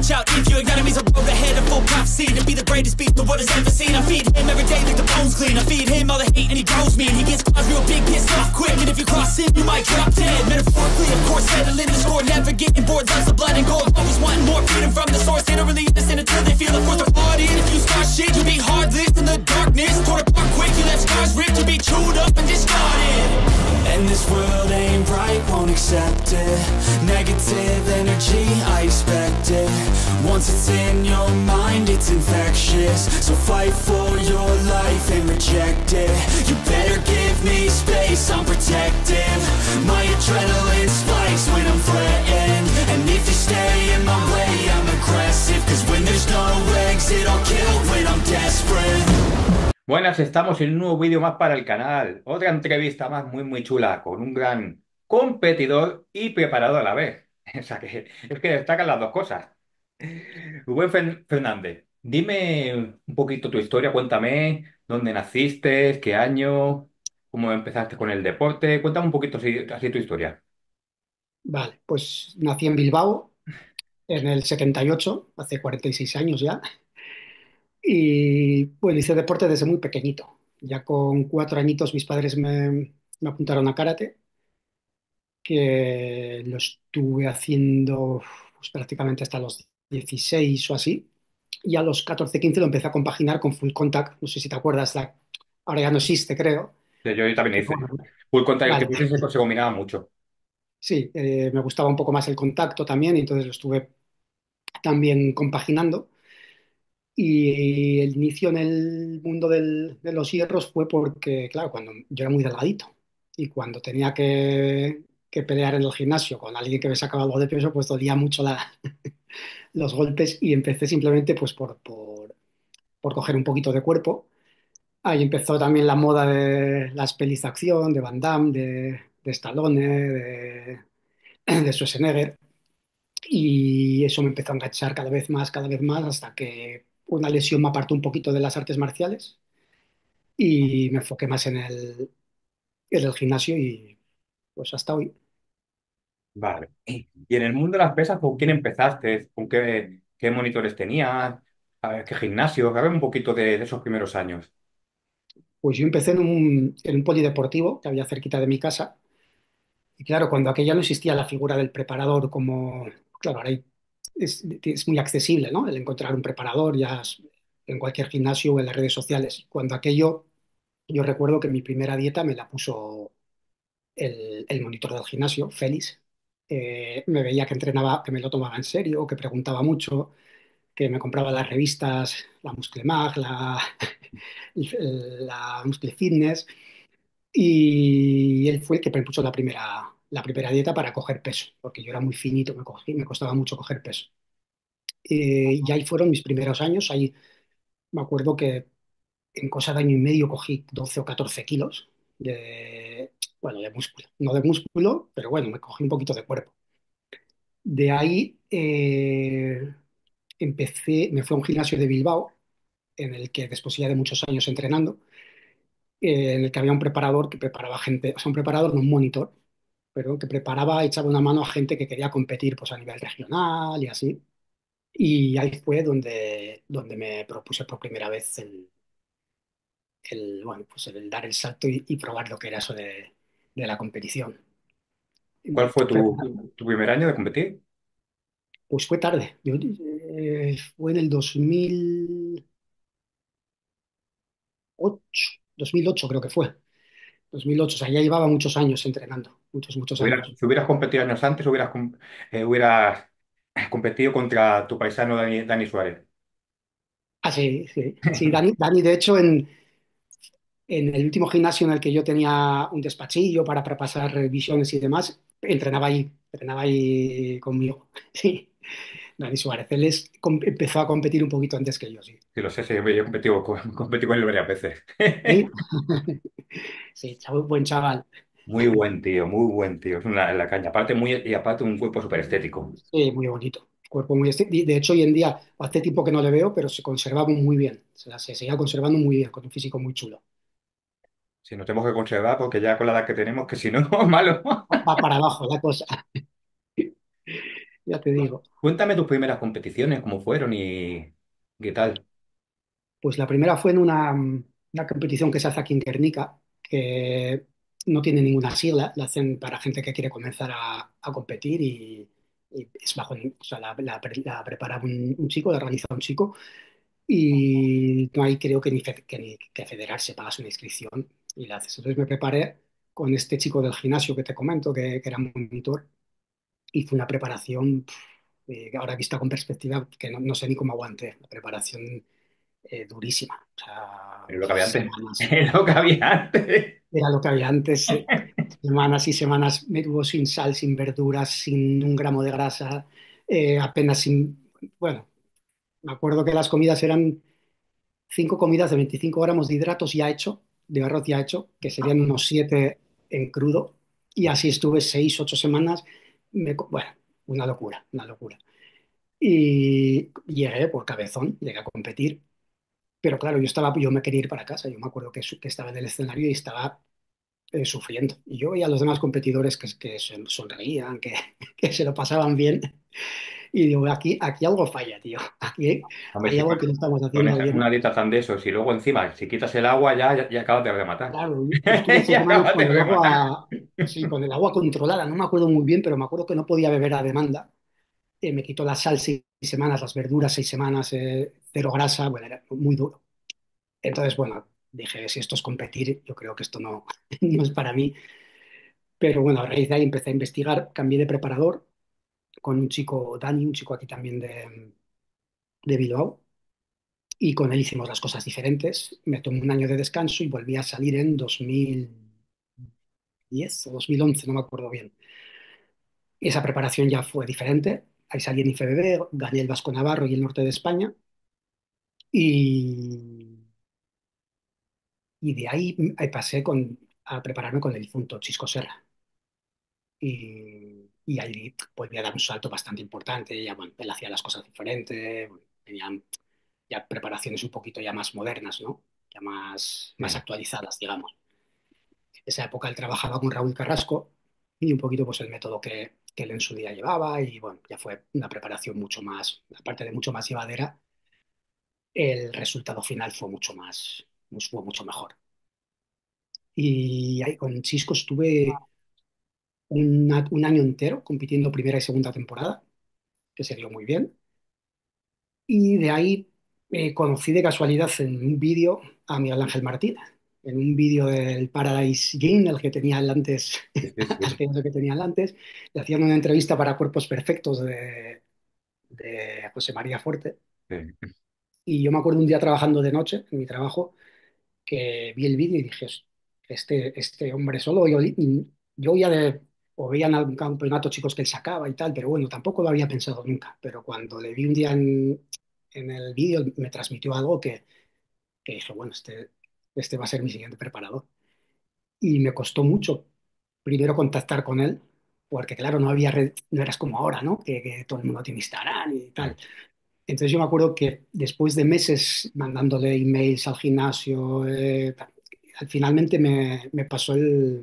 watch out if your enemy's a road ahead of full prophecy to be the greatest beast the world has ever seen. I feed him every day like the bones clean. I feed him all the hate and he grows me. And he gets cause real big, pissed off quick. And if you cross him, you might drop dead. Metaphorically, of course, settling the score. Never getting bored, loves the blood and gold. Always wanting more freedom from the source. They don't really listen until they feel it for the party. And if you start shit, you be heartless in the darkness. Torn apart quick, you left scars ripped. You be chewed up and discarded. And this world ain't right, won't accept it. Negative energy, I expect it. Once it's in your mind, it's infectious. So fight for your life and reject it. You better give me space, I'm protective. My adrenaline spikes when I'm threatened. And if you stay in my way, I'm aggressive. Cause when there's no exit, I'll kill when I'm desperate. Buenas, estamos en un nuevo vídeo más para el canal. Otra entrevista más muy chula con un gran competidor y preparado a la vez. O sea que es que destacan las dos cosas. Rubén Fernández, dime un poquito tu historia, cuéntame dónde naciste, qué año, cómo empezaste con el deporte. Cuéntame un poquito así tu historia. Vale, pues nací en Bilbao en el 78, hace 46 años ya, y bueno, hice deporte desde muy pequeñito. Ya con 4 añitos mis padres me apuntaron a karate, que lo estuve haciendo pues, prácticamente hasta los 16 o así, y a los 14 15 lo empecé a compaginar con full contact, no sé si te acuerdas, ahora ya no existe, creo. Yo también Pero hice. bueno, Full contra el que vale, tú dices se combinaba mucho. sí, me gustaba un poco más el contacto también, y entonces lo estuve también compaginando. Y el inicio en el mundo de los hierros fue porque, claro, cuando yo era muy delgadito y cuando tenía que pelear en el gimnasio con alguien que me sacaba algo de peso, pues dolía mucho los golpes y empecé simplemente pues por coger un poquito de cuerpo. Ahí empezó también la moda de las pelis de acción, de Van Damme, de Stallone, de Schwarzenegger. Y eso me empezó a enganchar cada vez más, hasta que una lesión me apartó un poquito de las artes marciales y me enfoqué más en el gimnasio y pues hasta hoy. Vale. Y en el mundo de las pesas, ¿con quién empezaste? ¿Con qué monitores tenías? A ver, ¿qué gimnasio? A ver un poquito de esos primeros años. Pues yo empecé en un polideportivo que había cerquita de mi casa y claro, cuando aquella no existía la figura del preparador como, claro, ahora es muy accesible, ¿no? El encontrar un preparador en cualquier gimnasio o en las redes sociales. Cuando aquello, yo recuerdo que mi primera dieta me la puso el monitor del gimnasio, Félix. Me veía que entrenaba, que me lo tomaba en serio, que preguntaba mucho, que me compraba las revistas, la Muscle Mag, la Muscle Fitness, y él fue el que me puso la primera dieta para coger peso, porque yo era muy finito, me costaba mucho coger peso. Y ahí fueron mis primeros años, ahí me acuerdo que en cosa de año y medio cogí 12 o 14 kilos bueno, de músculo, no de músculo, pero bueno, me cogí un poquito de cuerpo. De ahí me fui a un gimnasio de Bilbao, en el que después ya de muchos años entrenando, en el que había un preparador que preparaba gente, o sea, un preparador, no un monitor, pero que preparaba, echaba una mano a gente que quería competir pues, a nivel regional y así. Y ahí fue donde me propuse por primera vez bueno, pues el dar el salto y probar lo que era eso de la competición. ¿Cuál fue Pero, tu primer año de competir? pues fue tarde. Fue en el 2008 creo que fue. 2008, o sea, ya llevaba muchos años entrenando, muchos años. Si hubieras competido años antes, hubieras competido contra tu paisano Dani Suárez. Ah, sí, sí. Sí, Dani, de hecho, en el último gimnasio en el que yo tenía un despachillo para prepasar revisiones y demás, entrenaba ahí conmigo. Sí, Dani Suárez. Empezó a competir un poquito antes que yo, sí. Sí, lo sé, sí, yo he competido, competí con él varias veces. Sí, sí, buen chaval. Muy buen tío. Es una la caña. Y aparte un cuerpo súper estético. Sí, muy bonito. Cuerpo muy De hecho, hoy en día, hace tiempo que no le veo, pero se conservaba muy bien. Se seguía conservando muy bien, con un físico muy chulo. Si nos tenemos que conservar, porque ya con la edad que tenemos, que si no, malo. Va para abajo la cosa. ya te digo. Cuéntame tus primeras competiciones, cómo fueron y qué tal. Pues la primera fue en una competición que se hace aquí en Guernica, que no tiene ninguna sigla, la hacen para gente que quiere comenzar a competir y es bajo, o sea, la prepara un chico, la organiza un chico y no hay creo que ni que federarse, pagas una inscripción y la haces. Entonces me preparé con este chico del gimnasio que te comento, que era monitor, y fue una preparación, ahora vista con perspectiva, que no sé ni cómo aguanté, la preparación durísima. O sea, Es lo que había antes. semanas, Es lo que había antes. era lo que había antes, semanas y semanas me tuvo sin sal, sin verduras, sin un gramo de grasa, apenas sin... Bueno, me acuerdo que las comidas eran 5 comidas de 25 gramos de hidratos ya hecho, de arroz ya hecho, que serían unos 7 en crudo, y así estuve 6, 8 semanas. Bueno, una locura, una locura. Y llegué por cabezón, llegué a competir. Pero claro, yo me quería ir para casa. Yo me acuerdo que estaba en el escenario y estaba sufriendo. Y yo veía a los demás competidores que sonreían, que se lo pasaban bien. Y digo, aquí algo falla, tío. Aquí Hombre, hay sí, algo que no estamos con haciendo bien. una dieta tan de esos y luego encima, si quitas el agua, ya acabas de rematar. Claro, yo estuve Ya 6 semanas acabas de con el rematar. agua, sí, con el agua controlada. No me acuerdo muy bien, pero me acuerdo que no podía beber a demanda. Me quitó la sal 6 semanas, las verduras 6 semanas, cero grasa. Bueno, era muy duro. Entonces, bueno, dije, si esto es competir, yo creo que esto no, no es para mí. Pero bueno, a raíz de ahí empecé a investigar, cambié de preparador con un chico, Dani, un chico aquí también de Bilbao, y con él hicimos las cosas diferentes. Me tomé un año de descanso y volví a salir en 2010 o 2011, no me acuerdo bien. Y esa preparación ya fue diferente. Ahí salí en IFBB, gané el Vasco Navarro y el norte de España, y, y de ahí pasé a prepararme con el difunto Chisco Serra. Y ahí volví a dar un salto bastante importante. Ya, bueno, él hacía las cosas diferentes, bueno, tenían ya preparaciones un poquito ya más modernas, ¿no? Ya más Sí. actualizadas, digamos. En esa época él trabajaba con Raúl Carrasco y un poquito pues el método que él en su día llevaba y bueno, ya fue una preparación mucho más, aparte de mucho más llevadera, el resultado final fue mucho mejor. Y ahí con Chisco estuve un año entero compitiendo primera y segunda temporada, que se dio muy bien. Y de ahí conocí de casualidad en un vídeo a Miguel Ángel Martínez, en un vídeo del Paradise Gym, el que tenía él antes, Sí, sí, el sí, que tenía él antes, le hacían una entrevista para Cuerpos Perfectos de José María Fuerte. sí. Y yo me acuerdo un día trabajando de noche en mi trabajo que vi el vídeo y dije, este hombre solo, yo ya o veía en algún campeonato chicos que él sacaba y tal, pero bueno, tampoco lo había pensado nunca. Pero cuando le vi un día en el vídeo, me transmitió algo que dije, bueno, este va a ser mi siguiente preparador. Y me costó mucho primero contactar con él, porque claro, no había red, no eras como ahora, ¿no? Que todo el mundo tiene Instagram y tal. Entonces yo me acuerdo que después de meses mandándole emails al gimnasio, finalmente me pasó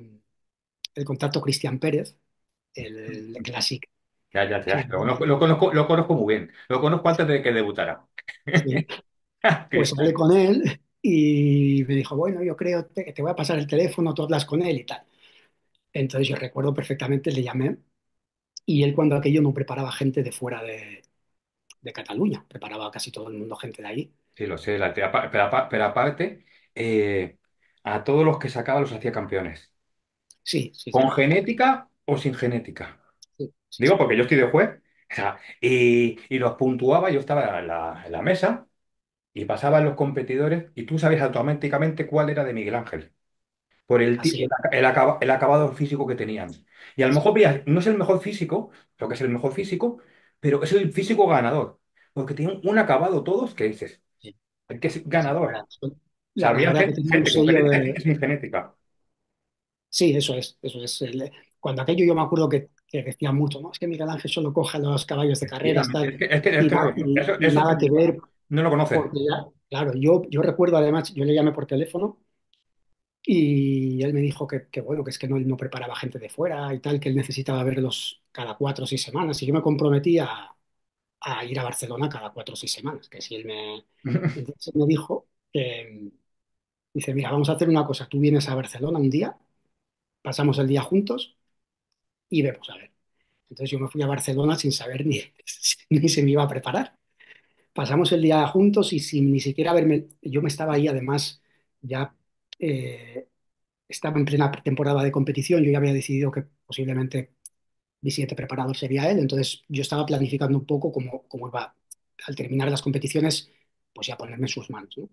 el contacto Cristian Pérez, el Classic, Ya, ya, que ya. Lo conozco muy bien. Lo conozco antes de que debutara. sí, pues Cristian. hablé con él y me dijo, bueno, yo creo que te voy a pasar el teléfono, tú hablas con él y tal. Entonces yo recuerdo perfectamente, le llamé y él cuando aquello no preparaba gente de fuera de Cataluña, preparaba a casi todo el mundo gente de ahí. Sí, lo sé. Pero aparte, eh, a todos los que sacaba los hacía campeones. Sí, sí, ¿Con sí, genética o sin genética? sí, sí, Digo sí. porque yo estoy de juez. O sea, y los puntuaba, yo estaba en la mesa y pasaban los competidores y tú sabías automáticamente cuál era de Miguel Ángel. Por Así, el acabado físico que tenían. Y a lo mejor veías, no es el mejor físico, lo que es el mejor físico, pero es el físico ganador. Porque tienen un acabado todos que dices, sí, el que es sí, ganador. la Sabría verdad que gente, tenía un gente con sello genética y de... gente sin genética. Sí, eso es, eso es. Cuando aquello yo me acuerdo que decía mucho, ¿no? Es que Miguel Ángel solo coge a los caballos de carreras, Efectivamente. tal, Es que y eso nada que ver, no lo conoces. porque ya, claro, yo recuerdo además, yo le llamé por teléfono Y él me dijo bueno, que es que no, él no preparaba gente de fuera y tal, que él necesitaba verlos cada 4 o 6 semanas. Y yo me comprometí a ir a Barcelona cada 4 o 6 semanas, que si él me... Entonces él me dijo que, dice, mira, vamos a hacer una cosa, tú vienes a Barcelona un día, pasamos el día juntos y vemos a ver. Entonces yo me fui a Barcelona sin saber ni, ni se me iba a preparar. Pasamos el día juntos y sin ni siquiera verme, yo me estaba ahí además ya... eh, estaba en plena temporada de competición, yo ya había decidido que posiblemente mi siguiente preparador sería él, entonces yo estaba planificando un poco cómo iba al terminar las competiciones, pues ya ponerme en sus manos, ¿no?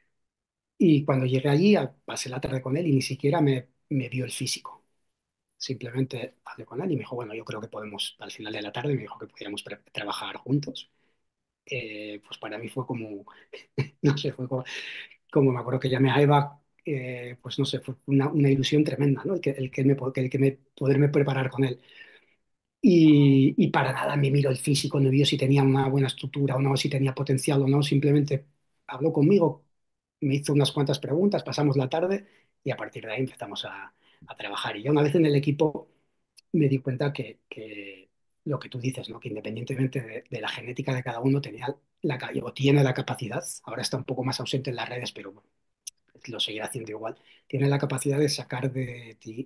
Y cuando llegué allí, pasé la tarde con él y ni siquiera me vio el físico. Simplemente hablé con él y me dijo, bueno, yo creo que podemos, al final de la tarde me dijo que podríamos trabajar juntos. Pues para mí fue como, no sé, fue como me acuerdo que llamé a Eva, pues no sé, fue una ilusión tremenda, ¿no? El que me poderme preparar con él. Y para nada me miró el físico, no vio si tenía una buena estructura o no, si tenía potencial o no, simplemente habló conmigo, me hizo unas cuantas preguntas, pasamos la tarde y a partir de ahí empezamos a trabajar. Y ya una vez en el equipo me di cuenta que lo que tú dices, ¿no? Que independientemente de la genética de cada uno, o tiene la capacidad, ahora está un poco más ausente en las redes, pero bueno, lo seguirá haciendo igual, tiene la capacidad de sacar de ti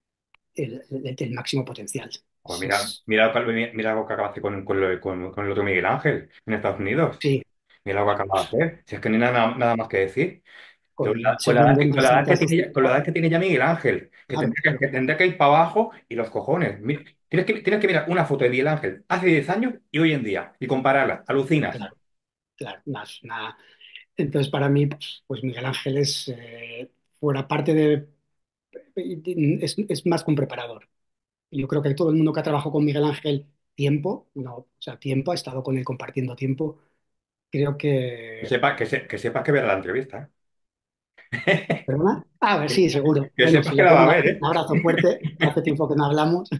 el máximo potencial. Pues mira lo que acaba de hacer con el otro Miguel Ángel en Estados Unidos. Sí, Mira lo que acaba de hacer. Si es que no hay nada más que decir. con el segundo en Con la 200. edad que tiene ya Miguel Ángel, Claro, que claro, tendría que ir para abajo y los cojones. Tienes que mirar una foto de Miguel Ángel hace 10 años y hoy en día y compararla. Alucinas. claro, claro. Entonces, para mí, pues Miguel Ángel fuera parte es más que un preparador. Yo creo que todo el mundo que ha trabajado con Miguel Ángel tiempo, no, o sea, tiempo, ha estado con él compartiendo tiempo, creo que... Que sepas que verá la entrevista. ¿Eh? ¿Perdona? A ver, sí, seguro. Que Bueno, sepas si que le la va pego a ver, ¿eh? un abrazo fuerte, que hace tiempo que no hablamos,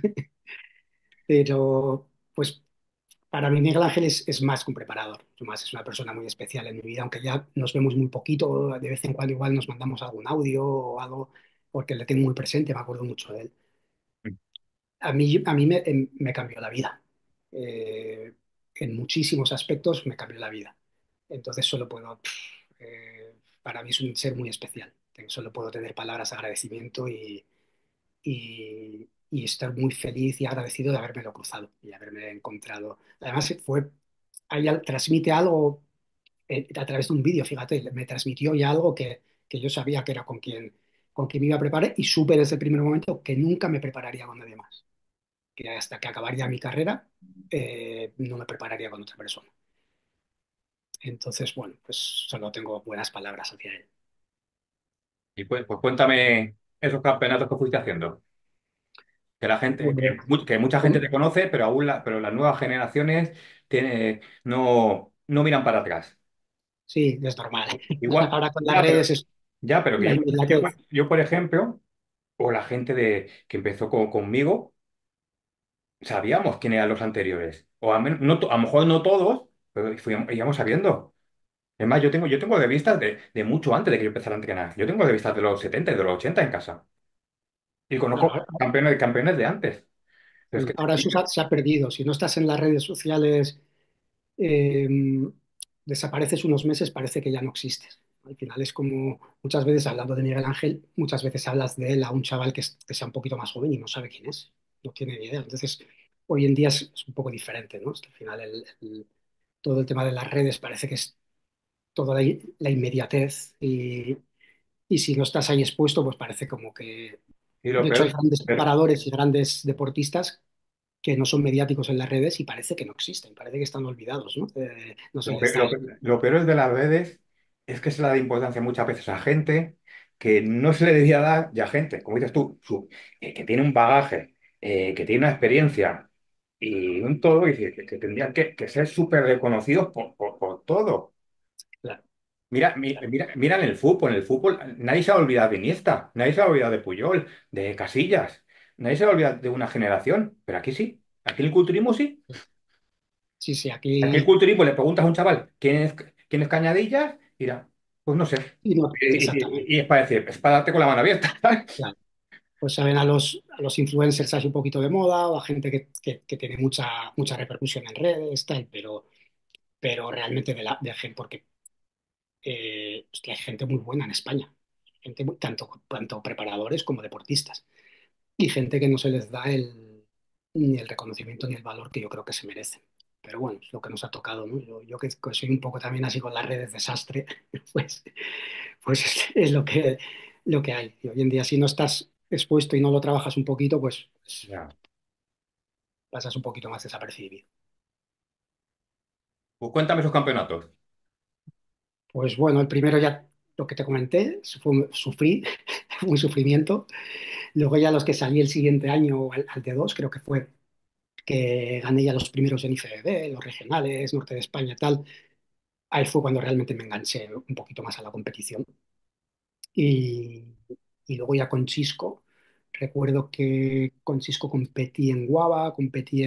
pero pues para mí Miguel Ángel es más que un preparador. Además, es una persona muy especial en mi vida, aunque ya nos vemos muy poquito, de vez en cuando igual nos mandamos algún audio o algo, porque le tengo muy presente, me acuerdo mucho de él. A mí me cambió la vida. Eh, en muchísimos aspectos me cambió la vida. Entonces para mí es un ser muy especial. Solo puedo tener palabras de agradecimiento y estar muy feliz y agradecido de habérmelo cruzado y haberme encontrado. Además, transmite algo a través de un vídeo, fíjate, me transmitió ya algo que yo sabía que era con quien me iba a preparar y supe desde el primer momento que nunca me prepararía con nadie más, que hasta que acabaría mi carrera no me prepararía con otra persona. Entonces, bueno, pues solo tengo buenas palabras hacia él. Y pues cuéntame esos campeonatos que fuiste haciendo. Que la gente, Pues, que mucha gente ¿cómo? te conoce, pero las nuevas generaciones no miran para atrás. Sí, es normal. Igual, Ahora con las ya, pero, redes es ya, pero que la inmediatez. por ejemplo, o la gente que empezó conmigo, sabíamos quién eran los anteriores. O a lo mejor no todos, pero íbamos sabiendo. Es más, yo tengo revistas de mucho antes de que yo empezara a entrenar. Yo tengo revistas de los 70 y de los 80 en casa. Y Claro, conozco campeones de antes. Pero es que ahora eso se ha perdido. Si no estás en las redes sociales, eh, desapareces unos meses, parece que ya no existes. Al final es como muchas veces hablando de Miguel Ángel, muchas veces hablas de él a un chaval que sea un poquito más joven y no sabe quién es, no tiene ni idea. Entonces, hoy en día es un poco diferente, ¿no? Al final todo el tema de las redes parece que es toda la inmediatez y si no estás ahí expuesto, pues parece como que... y lo De hecho, hay peor, grandes pero- preparadores y grandes deportistas que no son mediáticos en las redes y parece que no existen, parece que están olvidados, ¿no? No se Lo, les pe- da lo pe- lo peor de las redes es que se le da importancia muchas veces a gente que no se le debería dar, y a gente, como dices tú, que tiene un bagaje, que tiene una experiencia y un todo, y que tendrían que ser súper reconocidos por todo. claro, claro. Mira en el fútbol nadie se va a olvidar de Iniesta, nadie se va a olvidar de Puyol, de Casillas, nadie se va a olvidar de una generación, pero aquí sí, aquí en el culturismo sí. Sí, sí, Aquí el aquí, culturismo le preguntas a un chaval quién es Cañadillas, y dirá, Pues no sé. Y no, exactamente. Y es para decir, es para darte con la mano abierta, ¿sabes? Claro. Pues saben a los influencers así un poquito de moda o a gente que tiene mucha repercusión en redes, tal, pero realmente de gente, porque hostia, hay gente muy buena en España, gente tanto preparadores como deportistas, y gente que no se les da ni el reconocimiento ni el valor que yo creo que se merecen. Pero bueno, es lo que nos ha tocado, ¿no? Yo que soy un poco también así con las redes desastre, pues, pues es lo que hay. Y hoy en día, si no estás expuesto y no lo trabajas un poquito, pues Ya. pasas un poquito más desapercibido. Pues cuéntame esos campeonatos. Pues bueno, el primero ya lo que te comenté, sufrí, fue un sufrimiento. Luego ya los que salí el siguiente año al D2, creo que fue que gané ya los primeros en IFBB, los regionales, norte de España, tal. Ahí fue cuando realmente me enganché un poquito más a la competición. Y, y luego ya con Chisco, recuerdo que con Chisco competí en Guava, competí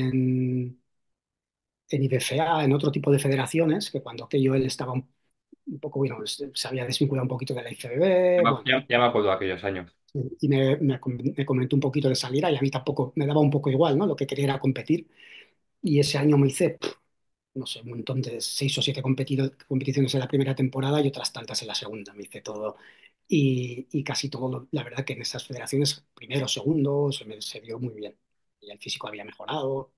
en IBFA, en otro tipo de federaciones, que cuando aquello él estaba un poco, bueno, se había desvinculado un poquito de la IFBB, bueno, Ya me acuerdo de aquellos años. y me comentó un poquito de salir y a mí tampoco, me daba un poco igual, ¿no? Lo que quería era competir. Y ese año me hice, no sé, un montón de 6 o 7 competiciones en la primera temporada y otras tantas en la segunda. Me hice todo. Y casi todo, la verdad que en esas federaciones, primero, segundo, se dio muy bien. Y el físico había mejorado.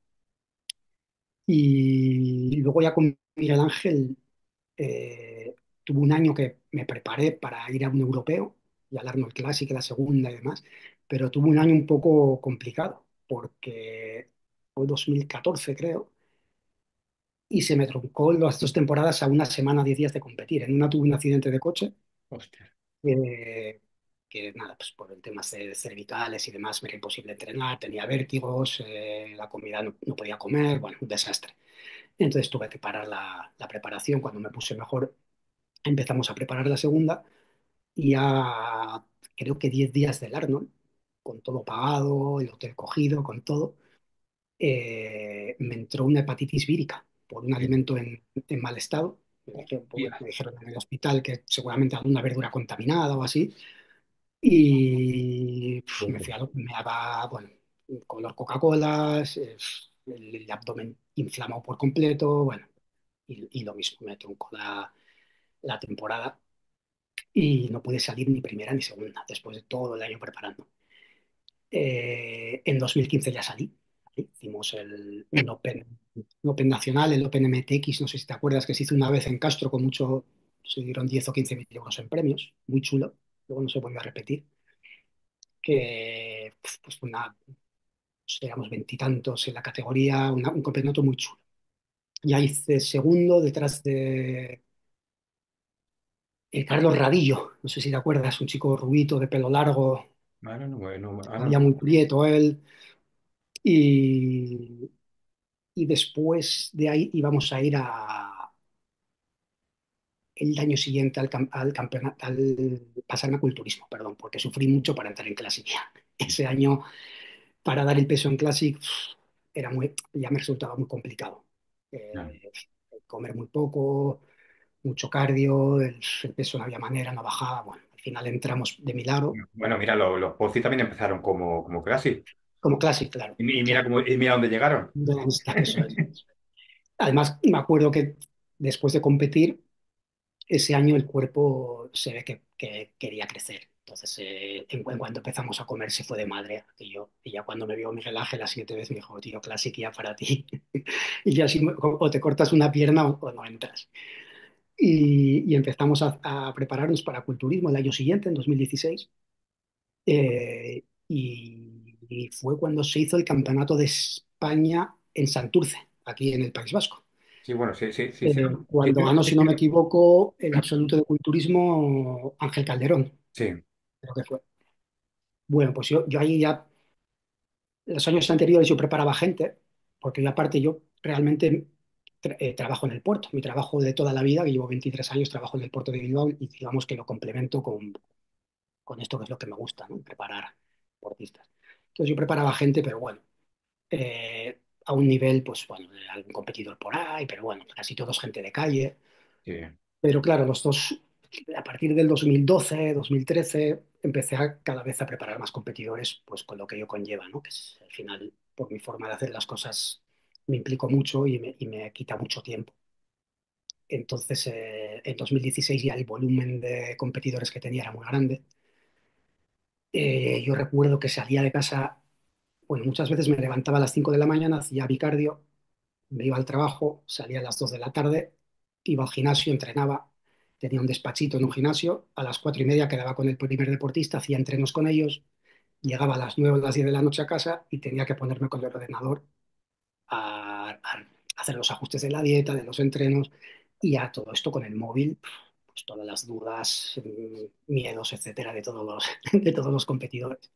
Y luego ya con Miguel Ángel tuve un año que me preparé para ir a un europeo y al Arnold Classic, la segunda y demás, pero tuve un año un poco complicado porque fue 2014 creo y se me truncó las 2 temporadas a una semana, 10 días de competir. En una tuve un accidente de coche Hostia. eh, que nada, pues por el tema de cervicales y demás me era imposible entrenar, tenía vértigos, la comida no podía comer, bueno, un desastre. Entonces tuve que parar la preparación. Cuando me puse mejor, empezamos a preparar la segunda y a creo que 10 días del Arnold, con todo pagado, el hotel cogido, con todo, me entró una hepatitis vírica por un alimento en mal estado. Hostia. Me dijeron en el hospital que seguramente alguna verdura contaminada o así. Y me fui me daba, bueno, color Coca-Cola, el abdomen inflamado por completo, bueno, y lo mismo, me truncó la temporada y no pude salir ni primera ni segunda después de todo el año preparando. En 2015 ya salí. Hicimos un Open nacional, el Open MTX, no sé si te acuerdas, que se hizo una vez en Castro con mucho, se dieron 10 o 15 mil euros en premios, muy chulo, luego no se volvió a repetir, que pues una, éramos veintitantos en la categoría, un campeonato muy chulo. Ya hice segundo detrás de Carlos Radillo, no sé si te acuerdas, un chico rubito de pelo largo, Ahora no, ahora había no. muy prieto él, y, y después de ahí íbamos a ir el año siguiente al campeonato, al pasarme a culturismo, perdón, porque sufrí mucho para entrar en Classic. Ese año, para dar el peso en Classic, ya me resultaba muy complicado. No. Comer muy poco, mucho cardio, el peso no había manera, no bajaba. Bueno, al final entramos de milagro, Bueno, mira, los Pozzi también empezaron como Classic. como Classic, claro, claro. Y mira dónde llegaron. Eso es. Además, me acuerdo que después de competir, ese año el cuerpo se ve que quería crecer. Entonces, en cuanto empezamos a comer, se fue de madre. Y ya cuando me vio Miguel Ángel la siguiente vez, me dijo, tío, Classic ya para ti. Y ya así, o te cortas una pierna o no entras. Y empezamos a prepararnos para culturismo el año siguiente, en 2016. Y fue cuando se hizo el Campeonato de España en Santurce, aquí en el País Vasco. Sí, bueno, sí, sí, sí, sí. Sí, Cuando ganó, si no me equivoco, el absoluto de culturismo Ángel Calderón, sí, creo que fue. Bueno, pues yo ahí ya, los años anteriores yo preparaba gente, porque yo aparte yo realmente trabajo en el puerto. Mi trabajo de toda la vida, que llevo 23 años, trabajo en el puerto de Bilbao y digamos que lo complemento con esto que es lo que me gusta, ¿no? Preparar deportistas. Entonces yo preparaba gente, pero bueno, a un nivel, pues bueno, de algún competidor por ahí, pero bueno, casi todos gente de calle. sí. Pero claro, los dos a partir del 2012, 2013, empecé a cada vez a preparar más competidores, pues con lo que ello conlleva, ¿no? Que es, al final, por mi forma de hacer las cosas, me implico mucho y me quita mucho tiempo. Entonces, en 2016 ya el volumen de competidores que tenía era muy grande. Yo recuerdo que salía de casa, bueno, muchas veces me levantaba a las 5 de la mañana, hacía bicardio, me iba al trabajo, salía a las 2 de la tarde, iba al gimnasio, entrenaba, tenía un despachito en un gimnasio, a las 4:30 quedaba con el primer deportista, hacía entrenos con ellos, llegaba a las 9 o las 10 de la noche a casa y tenía que ponerme con el ordenador a hacer los ajustes de la dieta, de los entrenos y a todo esto con el móvil, pues todas las dudas, miedos, etcétera, de todos los, de todos los competidores.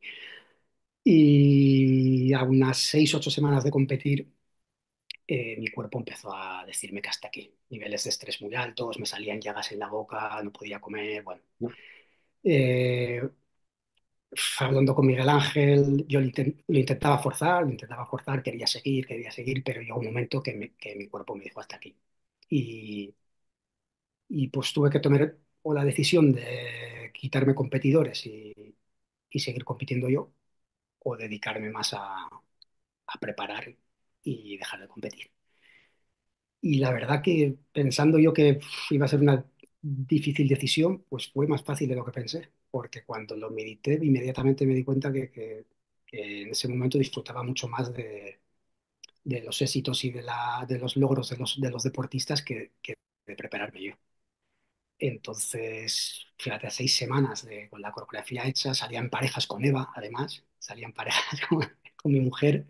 Y a unas 6, 8 semanas de competir, mi cuerpo empezó a decirme que hasta aquí. Niveles de estrés muy altos, me salían llagas en la boca, no podía comer. Bueno, Eh, hablando con Miguel Ángel, yo lo intentaba forzar, quería seguir, pero llegó un momento que mi cuerpo me dijo hasta aquí. Y, y pues tuve que tomar o la decisión de quitarme competidores y seguir compitiendo yo, o dedicarme más a preparar y dejar de competir. Y la verdad que pensando yo que iba a ser una difícil decisión, pues fue más fácil de lo que pensé, porque cuando lo medité, inmediatamente me di cuenta que en ese momento disfrutaba mucho más de los éxitos y de los logros de los deportistas que de prepararme yo. Entonces, fíjate, a 6 semanas con la coreografía hecha, salía en parejas con Eva, además, salía en parejas con mi mujer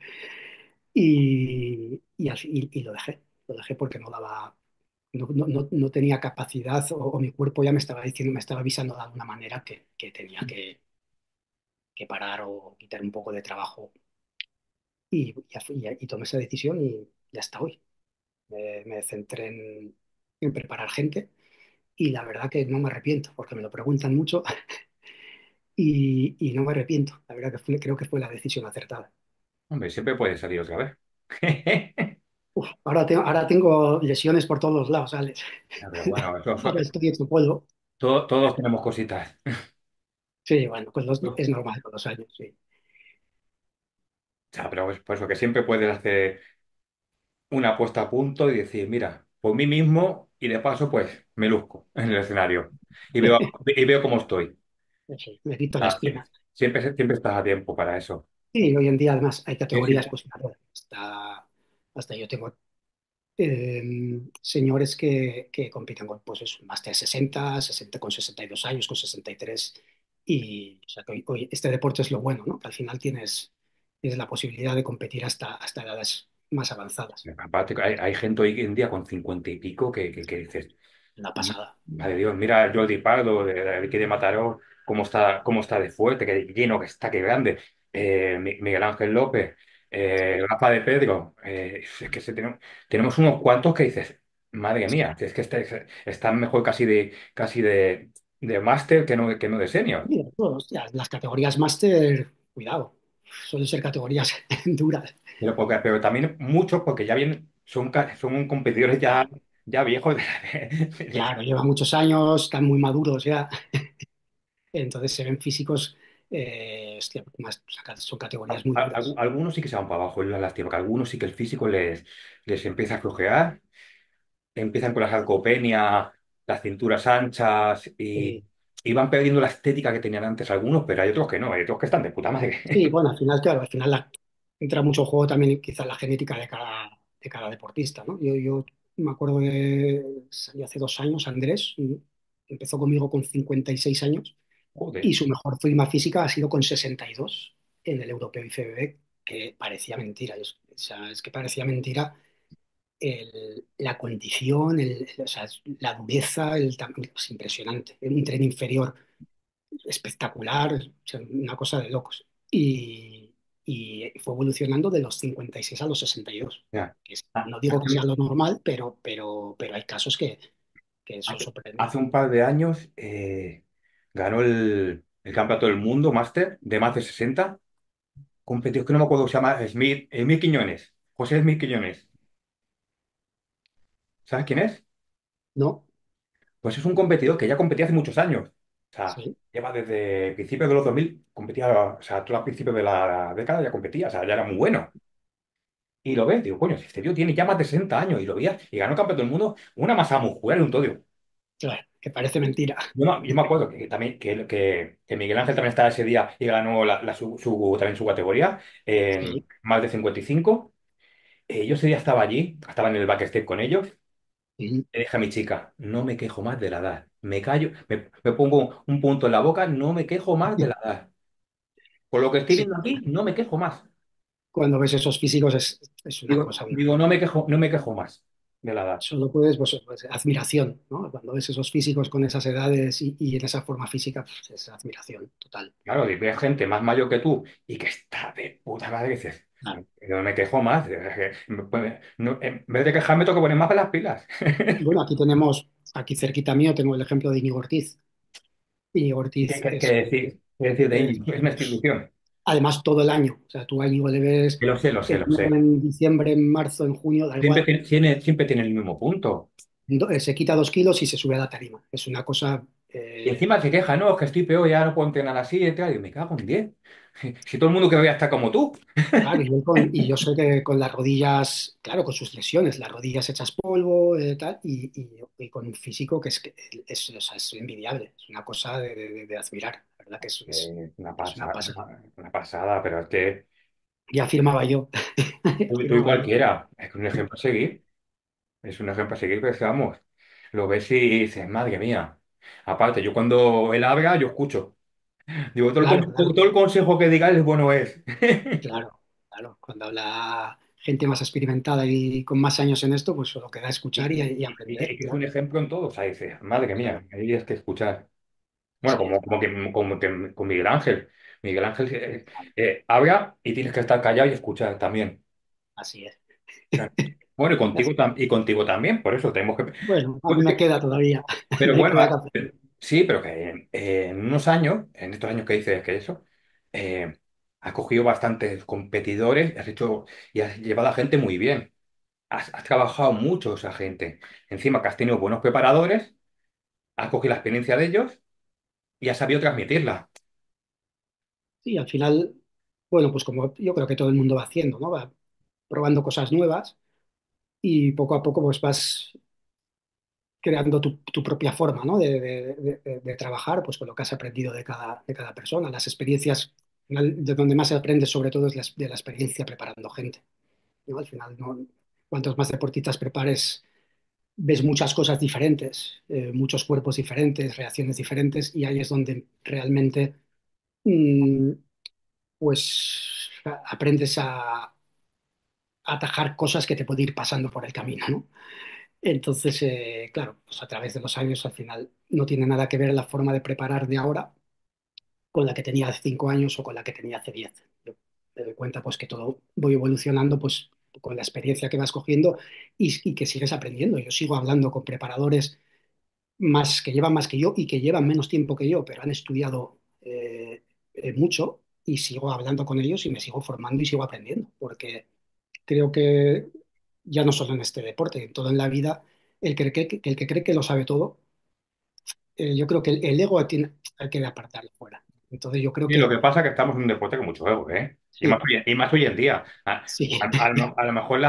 y lo dejé porque no daba, no tenía capacidad o mi cuerpo ya me estaba diciendo, me estaba avisando de alguna manera que tenía que parar o quitar un poco de trabajo y tomé esa decisión y hasta hoy. Me centré en preparar gente y la verdad que no me arrepiento porque me lo preguntan mucho y no me arrepiento. La verdad que creo que fue la decisión acertada. Hombre, siempre puede salir otra vez. Uf, ahora tengo lesiones por todos los lados, Alex. Ya, pero bueno, Ahora estoy hecho polvo. todos tenemos cositas. Sí, bueno, pues es normal con los años, sí. Ya, pero es por eso que siempre puedes hacer una puesta a punto y decir, mira, por mí mismo y de paso, pues me luzco en el escenario y veo cómo estoy. Sí, me quito la Ah, espina. siempre estás a tiempo para eso. Sí, hoy en día además hay Sí, sí. categorías, pues claro, hasta yo tengo señores que compiten con pues eso, más de 60, 60 con 62 años, con 63. Y o sea, que hoy este deporte es lo bueno, ¿no? Que al final tienes la posibilidad de competir hasta edades más avanzadas. Aparte, hay gente hoy en día con 50 y pico que dices, Una pasada. madre Dios, mira a Jordi Pardo, de aquí de Mataró, cómo está de fuerte, que lleno que está, que grande. Miguel Ángel López, Rafa de Pedro. Es que tenemos unos cuantos que dices, madre mía, es que están mejor casi de máster que no de senior. Mira, todos, ya, las categorías máster, cuidado, suelen ser categorías duras. Pero también muchos porque ya vienen, son competidores Claro, ya viejos. claro, llevan muchos años, están muy maduros ya, entonces se ven físicos, hostia, son categorías muy duras. Algunos sí que se van para abajo, es la lástima, que algunos sí que el físico les empieza a flojear, empiezan con la sarcopenia, las cinturas anchas y van perdiendo la estética que tenían antes algunos, pero hay otros que no, hay otros que están de puta madre. Sí, bueno, al final, claro, al final entra mucho en juego también quizás la genética de cada deportista, ¿no? Yo me acuerdo que salió hace 2 años Andrés, empezó conmigo con 56 años Joder, y su mejor forma física ha sido con 62 en el Europeo IFBB, que parecía mentira. O sea, es que parecía mentira la condición, o sea, la dureza, es impresionante. Un tren inferior espectacular, o sea, una cosa de locos. Y fue evolucionando de los 56 a los 62. ya. No digo que sea lo normal, pero hay casos que son Hace sorprendentes. un par de años ganó el campeonato del mundo máster de más de 60 competidos que no me acuerdo, se llama Smith Quiñones, José Smith Quiñones. ¿Sabes quién es? ¿No? Pues es un competidor que ya competía hace muchos años. O sea, Sí. lleva desde principios de los 2000 competía, o sea, tú a principios de la década ya competía, o sea, ya era muy bueno. Y lo ves, digo, coño, si este tío tiene ya más de 60 años y lo veías y ganó campeón del mundo, una masa muscular y un todo. Claro, que parece mentira. Yo me acuerdo que también que Miguel Ángel también estaba ese día y ganó también su categoría Sí. en más de 55. Yo ese día estaba allí, estaba en el backstage con ellos. Ujú. Le dije a mi chica, no me quejo más de la edad. Me callo, me pongo un punto en la boca, no me quejo más de la edad. Por lo que estoy Sí, viendo aquí, no me quejo más. cuando ves esos físicos es una Digo, cosa, digo, no me quejo más de la edad. solo puedes, pues, admiración, ¿no? Cuando ves esos físicos con esas edades y en esa forma física, pues es admiración total. Claro, y ves gente más mayor que tú y que está de puta madre, que dices, Claro. no me quejo más. Es que en vez de quejarme, tengo que poner más las pilas. Bueno, aquí tenemos, aquí cerquita mío, tengo el ejemplo de Íñigo Ortiz. Íñigo ¿Qué, Ortiz qué- qué es, decir? ¿Qué decir de eh, Íñigo? Es una institución. además todo el año. O sea, tú a Íñigo le ves Lo sé, lo sé, lo sé. en diciembre, en marzo, en junio, da Siempre igual. siempre tiene el mismo punto. Se quita 2 kilos y se sube a la tarima. Es una cosa, Y encima se queja, no, es que estoy peor, ya no puedo entrenar así y tal. Y me cago en 10. Si todo el mundo que me vea está como tú. claro, y yo sé que con las rodillas, claro, con sus lesiones, las rodillas hechas polvo, tal, y con un físico que o sea, es envidiable, es una cosa de admirar, la verdad que Una es una pasada, pasada. una pasada, pero es que Ya firmaba yo, tú y firmaba yo. cualquiera, es un ejemplo a seguir. Es un ejemplo a seguir, pero es que, vamos, lo ves y dices, madre mía. Aparte, yo cuando él habla, yo escucho. Digo, Claro, claro, todo el consejo que diga es bueno es. claro, claro. Cuando habla gente más experimentada y con más años en esto, pues solo queda escuchar y aprender, Y que es un claro, ejemplo en todo. O sea, dices, madre mía, claro, ahí es que escuchar. Bueno, así como, es, como que con Miguel Ángel. Miguel Ángel habla y tienes que estar callado y escuchar también. así es. Claro. Bueno, Así. y contigo también, por eso tenemos que... Bueno, a mí me Porque- queda todavía, Pero me bueno, queda café. sí, pero que en unos años, en estos años que dices que eso, eh, has cogido bastantes competidores, y has llevado a gente muy bien. Has trabajado mucho esa gente. Encima que has tenido buenos preparadores, has cogido la experiencia de ellos y has sabido transmitirla. Sí, al final, bueno, pues como yo creo que todo el mundo va haciendo, ¿no? Va probando cosas nuevas y poco a poco pues vas creando tu propia forma, ¿no? De trabajar, pues con lo que has aprendido de cada persona. Las experiencias, al final, de donde más se aprende sobre todo es de la experiencia preparando gente, ¿no? Al final, ¿no? Cuantos más deportistas prepares, ves muchas cosas diferentes, muchos cuerpos diferentes, reacciones diferentes y ahí es donde realmente mm, pues aprendes a atajar cosas que te pueden ir pasando por el camino, ¿no? Entonces, claro, pues a través de los años al final no tiene nada que ver la forma de preparar de ahora con la que tenía hace 5 años o con la que tenía hace 10. Yo me doy cuenta pues que todo voy evolucionando pues con la experiencia que vas cogiendo y que sigues aprendiendo. Yo sigo hablando con preparadores más que llevan más que yo y que llevan menos tiempo que yo, pero han estudiado mucho y sigo hablando con ellos y me sigo formando y sigo aprendiendo, porque creo que ya no solo en este deporte, en todo en la vida, el que cree que lo sabe todo, yo creo que el ego hay que apartarlo fuera. Entonces yo creo Y lo que que pasa es que estamos en un deporte con mucho ego, ¿eh? sí, Y más hoy en día. sí, A lo mejor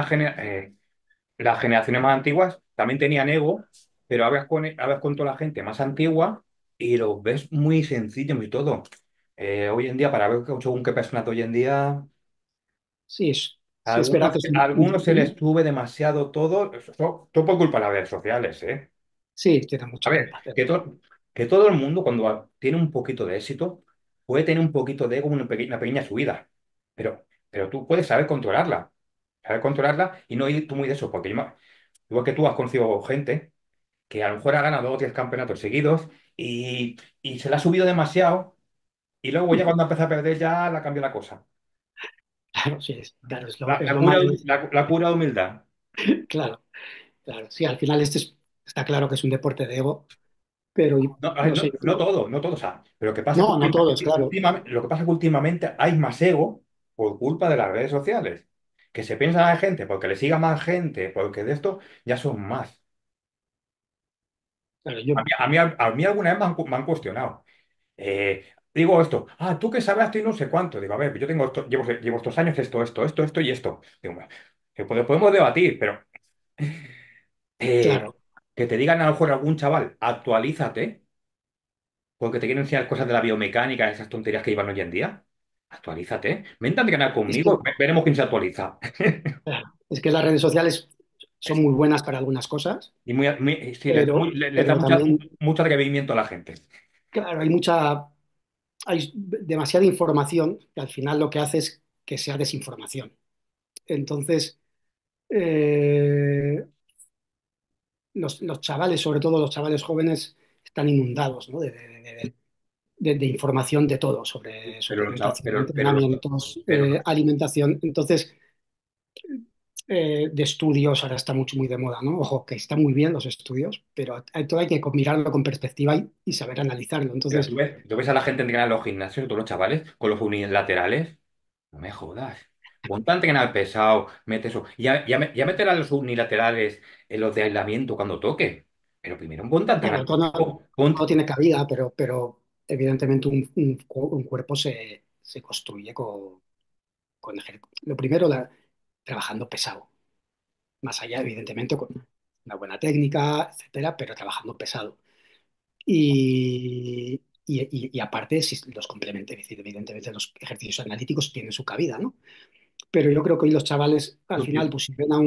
las generaciones más antiguas también tenían ego, pero hablas con toda la gente más antigua y lo ves muy sencillo, muy todo. Hoy en día, para ver según qué personas de hoy en día, sí, sí, es verdad que es a algunos se les sube demasiado todo, todo por culpa de las redes sociales, ¿eh? sí, tiene A mucha ver, culpa, pero que todo el mundo cuando tiene un poquito de éxito puede tener un poquito de ego, una pequeña subida, pero tú puedes saber controlarla y no ir tú muy de eso, porque igual que tú has conocido gente que a lo mejor ha ganado 2 o 10 campeonatos seguidos y se le ha subido demasiado y luego ya cuando empieza a perder ya la cambia la cosa. claro, sí, claro, La, es la lo cura, malo, la cura de humildad. claro, claro, sí, al final está claro que es un deporte de ego, pero No, a ver, no sé, yo no creo, todo, no todo. O sea, pero lo que pasa es que no, no todo, es claro. lo que pasa es que últimamente hay más ego por culpa de las redes sociales. Que se piensa la gente, porque le siga más gente, porque de esto ya son más. Claro, A mí alguna vez me han cuestionado. Digo esto, tú que sabrás, tú y no sé cuánto. Digo, a ver, yo llevo estos años esto y esto. Digo, "Bueno, que podemos debatir, pero claro, que te digan a lo mejor algún chaval, actualízate, porque te quieren enseñar cosas de la biomecánica, esas tonterías que llevan hoy en día. Actualízate. Vente a entrenar es que, conmigo, veremos quién se actualiza. claro, es que las redes sociales son muy buenas para algunas cosas, Y sí, le da pero también, mucho atrevimiento a la gente. claro, hay demasiada información que al final lo que hace es que sea desinformación. Entonces, eh, los chavales, sobre todo los chavales jóvenes, están inundados, ¿no? De información de todo, sobre Pero suplementación, entrenamientos, pero alimentación. Entonces, de estudios, ahora está mucho muy de moda, ¿no? Ojo, que están muy bien los estudios, pero todo hay que mirarlo con perspectiva y saber analizarlo. Pero Entonces, tú ves a la gente entrenar en los gimnasios, todos los chavales, con los unilaterales. No me jodas. Ponte a entrenar pesado, mete eso. Ya meter a los unilaterales en los de aislamiento cuando toque. Pero primero ponte a entrenar. claro, todo tiene cabida, pero evidentemente un cuerpo se construye lo primero, trabajando pesado. Más allá, evidentemente, con una buena técnica, etcétera, pero trabajando pesado. Y aparte, si los complementos, es decir, evidentemente los ejercicios analíticos tienen su cabida, ¿no? Pero yo creo que hoy los chavales, al Tú final, tienes- pues si ven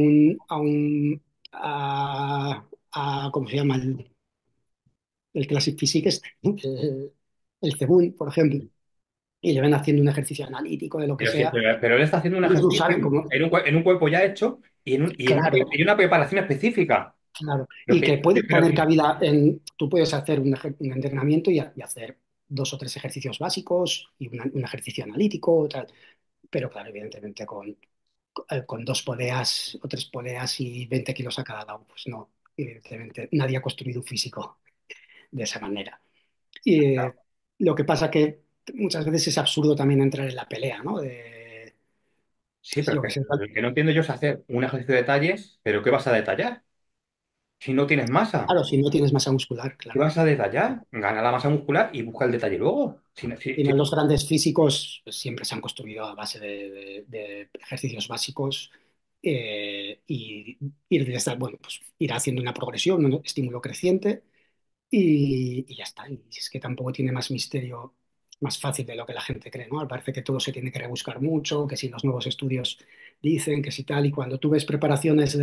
¿cómo se llama? El Classic Physique, el Cebun, por ejemplo, y le ven haciendo un ejercicio analítico de lo que Pero, sí, sea, pero él está haciendo un ellos lo ejercicio saben como, en un cuerpo ya hecho claro, y una preparación específica. claro, Pero, y que puede pero tener cabida tú puedes hacer un entrenamiento y hacer dos o tres ejercicios básicos y un ejercicio analítico, tal. Pero claro, evidentemente con dos poleas o tres poleas y 20 kilos a cada lado, pues no, evidentemente nadie ha construido un físico de esa manera. Y lo que pasa que muchas veces es absurdo también entrar en la pelea, ¿no? sí, pero Yo que sé, lo que no entiendo yo es hacer un ejercicio de detalles, pero ¿qué vas a detallar? Si no tienes masa. claro, si no tienes masa muscular, ¿Qué claro. vas a detallar? Gana la masa muscular y busca el detalle luego. Al final los grandes físicos pues, siempre se han construido a base de ejercicios básicos y bueno, pues ir haciendo una progresión, un estímulo creciente y ya está. Y es que tampoco tiene más misterio, más fácil de lo que la gente cree, ¿no? Parece que todo se tiene que rebuscar mucho, que si los nuevos estudios dicen, que si tal, y cuando tú ves preparaciones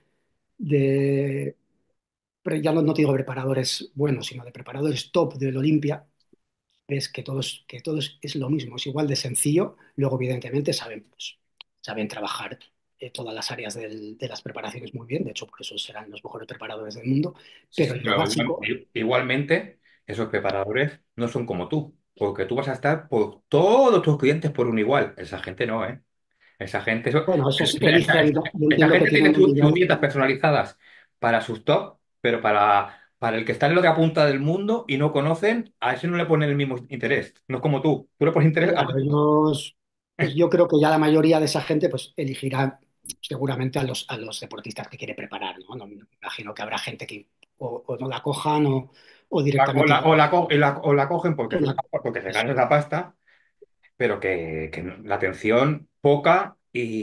de pero ya no te digo preparadores buenos, sino de preparadores top del Olimpia, ves que todo es lo mismo, es igual de sencillo. Luego, evidentemente, saben trabajar todas las áreas de las preparaciones muy bien, de hecho, por eso serán los mejores preparadores del mundo, Sí, pero sí, en lo pero básico, igualmente esos preparadores no son como tú, porque tú vas a estar por todos tus clientes por un igual. Esa gente no, ¿eh? Esa gente, bueno, esos esa, eligen, yo esa entiendo que gente tiene tienen un sus nivel, dietas personalizadas para sus top, pero para el que está en la otra punta del mundo y no conocen, a ese no le ponen el mismo interés. No es como tú le pones interés a claro, pues yo creo que ya la mayoría de esa gente pues elegirá seguramente a los deportistas que quiere preparar, ¿no? No, me imagino que habrá gente que o no la cojan o directamente o la cogen porque, o la- porque se eso. ganan la pasta, pero que la atención poca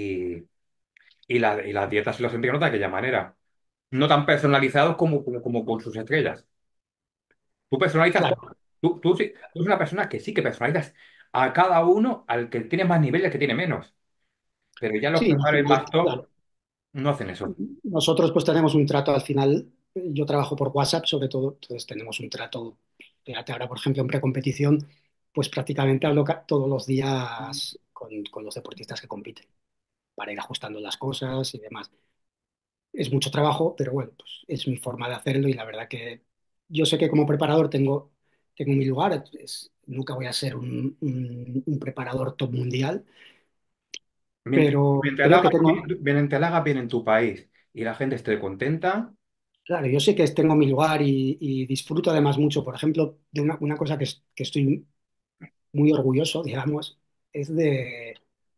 y las dietas y los entrenos de aquella manera. No tan personalizados como con sus estrellas. Tú personalizas todo. Claro, Tú eres una persona que sí que personalizas a cada uno, al que tiene más nivel y al que tiene menos. Pero ya los sí, al preparadores final, más top claro. no hacen eso. Nosotros pues tenemos un trato al final, yo trabajo por WhatsApp sobre todo, entonces tenemos un trato, fíjate ahora por ejemplo en precompetición, pues prácticamente hablo todos los días con los deportistas que compiten para ir ajustando las cosas y demás. Es mucho trabajo, pero bueno, pues es mi forma de hacerlo y la verdad que yo sé que como preparador tengo mi lugar, nunca voy a ser un preparador top mundial, Mientras, pero mientras creo la que hagas tengo. bien, mientras la hagas bien en tu país y la gente esté contenta, Claro, yo sé que tengo mi lugar y disfruto además mucho, por ejemplo, de una cosa que estoy muy orgulloso, digamos, es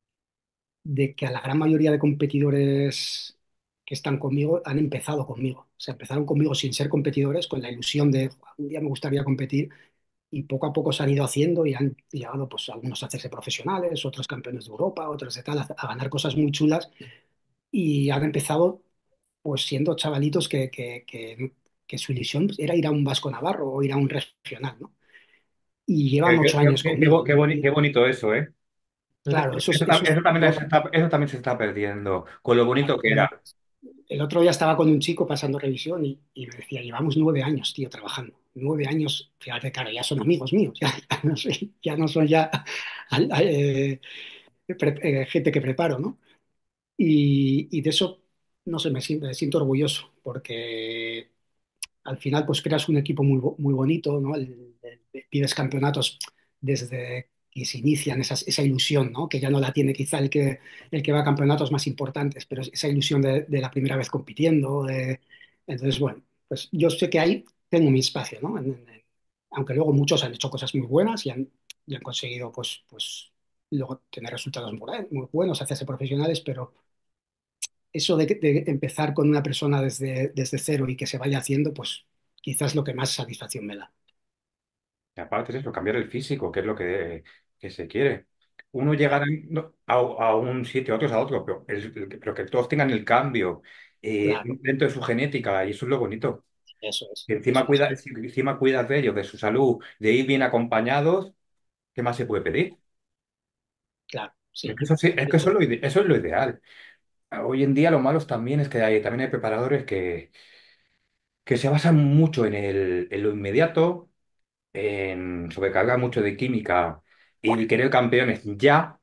de que a la gran mayoría de competidores que están conmigo han empezado conmigo. sea, empezaron conmigo sin ser competidores, con la ilusión de "Joder, un día me gustaría competir", y poco a poco se han ido haciendo y han llegado pues algunos a hacerse profesionales, otros campeones de Europa, otros de tal, a ganar cosas muy chulas y han empezado pues siendo chavalitos que su ilusión era ir a un Vasco Navarro o ir a un regional, ¿no? Y llevan 8 años conmigo. Qué bonito eso, ¿eh? Claro, eso es Eso también lo- eso también se está perdiendo, con lo bonito que era. El otro día estaba con un chico pasando revisión y me decía, llevamos 9 años, tío, trabajando. 9 años, fíjate, claro, ya son amigos míos, ya no son ya eh, gente que preparo, ¿no? Y de eso, no sé, me siento orgulloso, porque al final pues creas un equipo muy bonito, ¿no? Pides campeonatos desde que se inician, esa ilusión, ¿no? Que ya no la tiene quizá el que va a campeonatos más importantes, pero esa ilusión de la primera vez compitiendo. Entonces, bueno, pues yo sé que ahí tengo mi espacio, ¿no? Aunque luego muchos han hecho cosas muy buenas y han conseguido, pues luego tener resultados muy buenos, hacerse profesionales, pero eso de empezar con una persona desde cero y que se vaya haciendo, pues quizás lo que más satisfacción me da. Y aparte es eso, cambiar el físico, que es lo que se quiere. Uno llegar Claro, a un sitio, otros a otro, pero que todos tengan el cambio claro, dentro de su genética, y eso es lo bonito. eso es, Que eso es, encima cuidas de ellos, de su salud, de ir bien acompañados, ¿qué más se puede pedir? claro, Es sí, que eso, sí, es sí, que eso es lo ideal. Hoy en día lo malo también es que también hay preparadores que se basan mucho en lo inmediato, en sobrecargar mucho de química y querer campeones ya,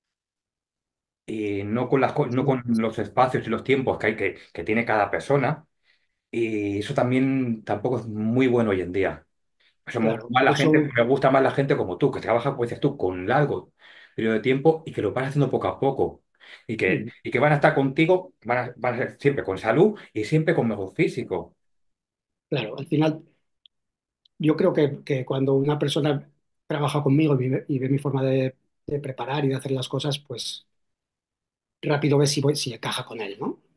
y no con no con los espacios y los tiempos que tiene cada persona. Y eso también tampoco es muy bueno hoy en día. Eso claro, por eso, me gusta más la gente como tú, que trabaja, como dices tú, con largo periodo de tiempo y que lo van haciendo poco a poco. Y que van a estar contigo, van a ser siempre con salud y siempre con mejor físico. claro, al final yo creo que cuando una persona trabaja conmigo y ve mi forma de preparar y de hacer las cosas, pues rápido ve si encaja con él, ¿no?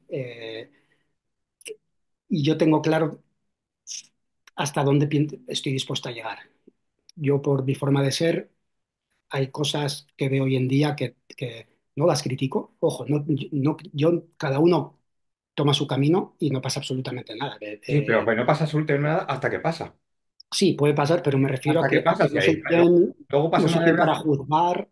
Y yo tengo claro hasta dónde estoy dispuesto a llegar. Yo por mi forma de ser hay cosas que veo hoy en día que no las critico. Ojo, cada uno toma su camino y no pasa absolutamente nada. Sí, pero no pasa absolutamente nada hasta que pasa. Sí, puede pasar, pero me refiero a Hasta que que pasa, sí, no soy luego, quien, luego no pasa una soy quien para desgracia. juzgar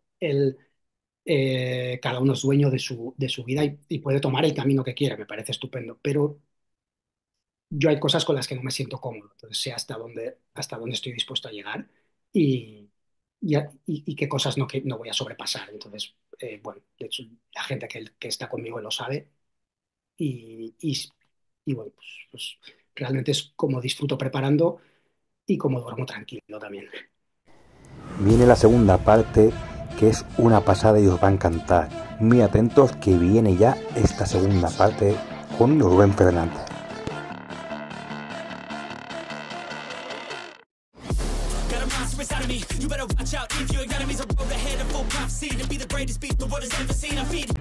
cada uno es dueño de su vida y puede tomar el camino que quiera, me parece estupendo. Pero yo hay cosas con las que no me siento cómodo, entonces sé hasta dónde estoy dispuesto a llegar y qué cosas no voy a sobrepasar. Entonces, bueno, de hecho, la gente que está conmigo lo sabe y bueno, pues realmente es como disfruto preparando y como duermo tranquilo también. Viene la segunda parte, que es una pasada y os va a encantar. Muy atentos que viene ya esta segunda parte con Rubén Fernández. Got a monster inside of me. You better watch out if your enemy's a road ahead of full prophecy to be the greatest beast the world has ever seen. I feed